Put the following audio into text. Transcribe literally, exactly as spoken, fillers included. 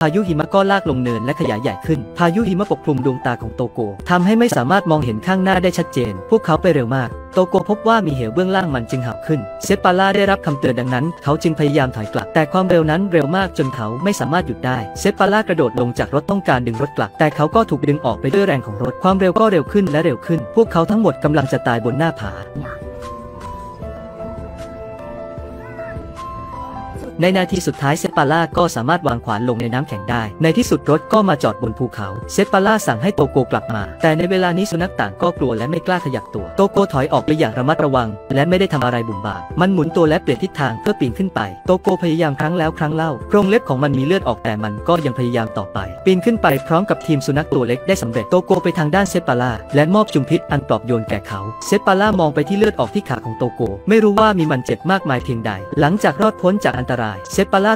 พายุหิมะก็ลากลงเนินและขยายใหญ่ขึ้นพายุหิมะปกคลุมดวงตาของโตโกทำให้ไม่สามารถมองเห็นข้างหน้าได้ชัดเจนพวกเขาไปเร็วมากโตโกพบว่ามีเหวเบื้องล่างมันจึงหักขึ้นเซปปาร่าได้รับคำเตือนดังนั้นเขาจึงพยายามถอยกลับแต่ความเร็วนั้นเร็วมากจนเขาไม่สามารถหยุดได้เซปปาร่ากระโดดลงจากรถต้องการดึงรถกลับแต่เขาก็ถูกดึงออกไปด้วยแรงของรถความเร็วก็เร็วขึ้นและเร็วขึ้นพวกเขาทั้งหมดกำลังจะตายบนหน้าผาในนาทีสุดท้ายเซปปาร่าก็สามารถวางขวานลงในน้ำแข็งได้ในที่สุดรถก็มาจอดบนภูเขาเซปปาร่าสั่งให้โตโกกลับมาแต่ในเวลานี้สุนัขต่างก็กลัวและไม่กล้าขยับตัวโตโกถอยออกไปอย่างระมัดระวังและไม่ได้ทำอะไรบุ่มบามมันหมุนตัวและเปลี่ยนทิศทางเพื่อปีนขึ้นไปโตโกพยายามครั้งแล้วครั้งเล่าโครงเล็บของมันมีเลือดออกแต่มันก็ยังพยายามต่อไปปีนขึ้นไปพร้อมกับทีมสุนัขตัวเล็กได้สำเร็จโตโกไปทางด้านเซปปาร่าและมอบจุมพิษอันปลอบโยนแก่เขาเซปปาร่ามองไปที่เลือดออกที่ขาของโตโกไม่รู้ว่ามีมันเจ็บมากมายเพียงใดหลังจากรอดพ้นจากอันตรายเซปปาร่า